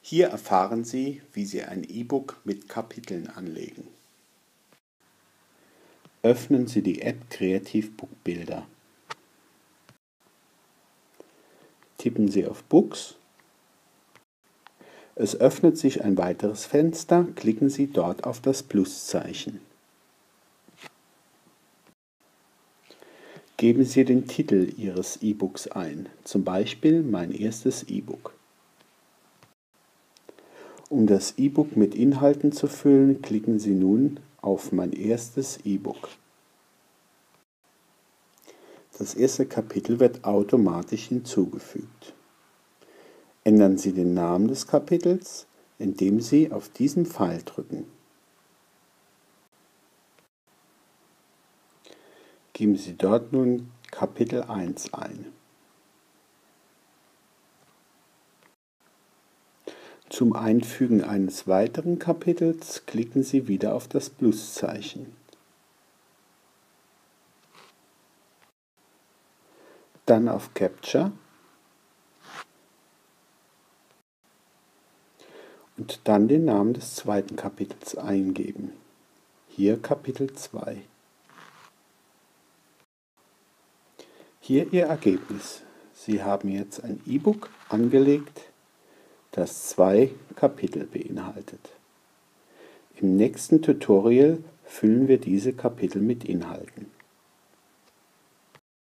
Hier erfahren Sie, wie Sie ein E-Book mit Kapiteln anlegen. Öffnen Sie die App Creativebook Bilder. Tippen Sie auf Books. Es öffnet sich ein weiteres Fenster, klicken Sie dort auf das Pluszeichen. Geben Sie den Titel Ihres E-Books ein, zum Beispiel Mein erstes E-Book. Um das E-Book mit Inhalten zu füllen, klicken Sie nun auf Mein erstes E-Book. Das erste Kapitel wird automatisch hinzugefügt. Ändern Sie den Namen des Kapitels, indem Sie auf diesen Pfeil drücken. Geben Sie dort nun Kapitel 1 ein. Zum Einfügen eines weiteren Kapitels klicken Sie wieder auf das Pluszeichen. Dann auf Capture und dann den Namen des zweiten Kapitels eingeben. Hier Kapitel 2. Hier Ihr Ergebnis. Sie haben jetzt ein E-Book angelegt, das 2 Kapitel beinhaltet. Im nächsten Tutorial füllen wir diese Kapitel mit Inhalten.